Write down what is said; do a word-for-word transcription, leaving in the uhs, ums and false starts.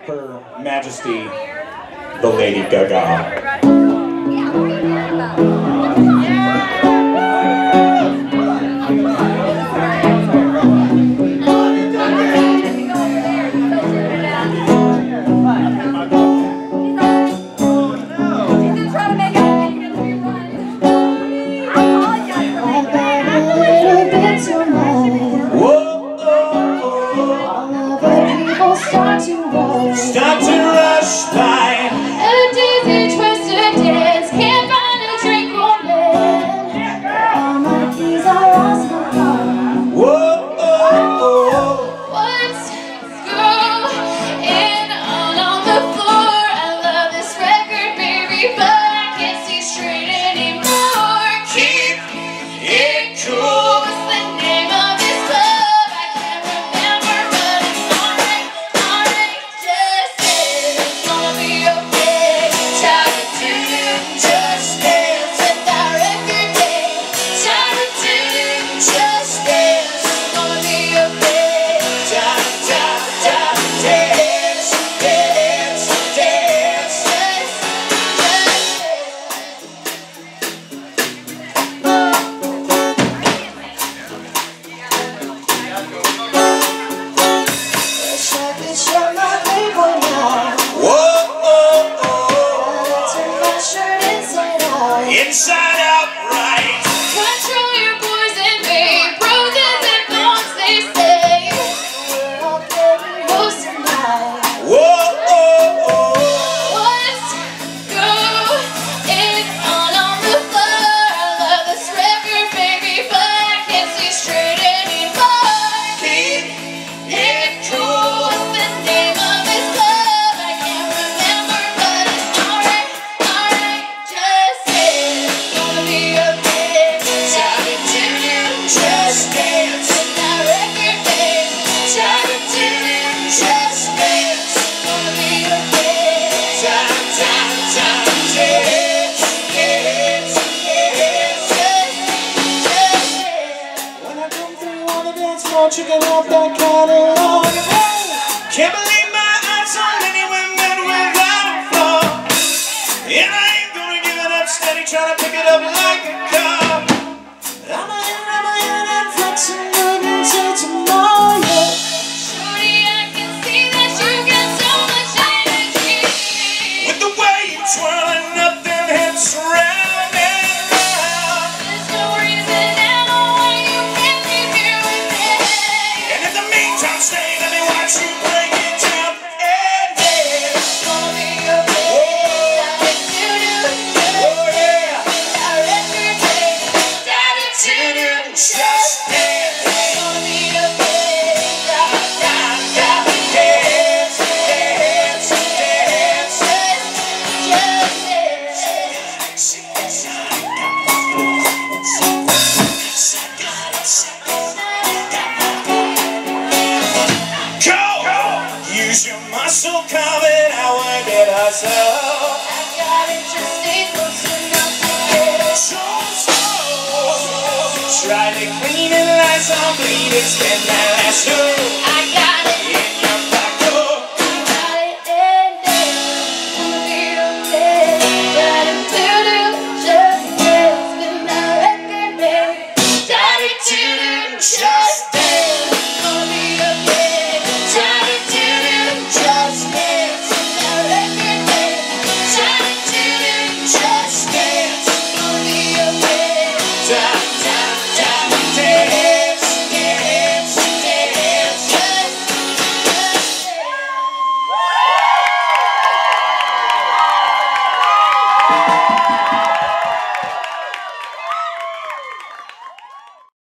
Her Majesty, the Lady Gaga. Start to rush by. A dizzy, twisted dance. Can't find a drink or man. All my keys are lost my car. Whoa, oh, oh. What's going on on the floor? I love this record, baby, but I can't see straight anymore. Keep it cool. What's the name of this club? I can't remember, but it's alright, alright. Just dance, it's gonna be okay. Time to do, just dance with that record day. Time to do, just dance, it's gonna be okay. Da, da, da, dance, dance, dance. Wish I could show my playboy now. Whoa, oh, oh. But I turn my shirt inside out. Inside out, right. Control your poison, babe. Roses and thorns, they say. We're all getting close tonight. Whoa, oh, oh. What's going on on the floor? I love this record, baby, but I can't see straight anymore. Keep It's cool. What's the name of this club? I can't remember, but it's alright, alright. Just dance, it's gonna be okay. Time to do, just dance with that record, babe. Time to do, just dance, it's gonna be okay. da, da, da, dance, dance, dance. Just, just dance. When I come through on the dance floor, chicken off that catalog. Can't believe my eyes on many women without a flaw. And I ain't gonna give it up steady, trying to pick it up like a car. I'm a hit, I'm a hit, and flexing good until tomorrow. Shorty, I can see that you got so much energy. With the way you twirl and nothing hits round and round. There's no reason now why you can't be here with me. And in the meantime, stay, let me watch you break it down and dance. It's gonna be okay. Time to do, Oh yeah, that record day. Time to do, just dance. it's gonna be okay. Da, da, da, Dance, dance, dance. just dance. Go! Use your muscle, come and I work it hustle. I gotta just stay close enough to get So slow. Try to clean it, lights on bleed, it's been that last two.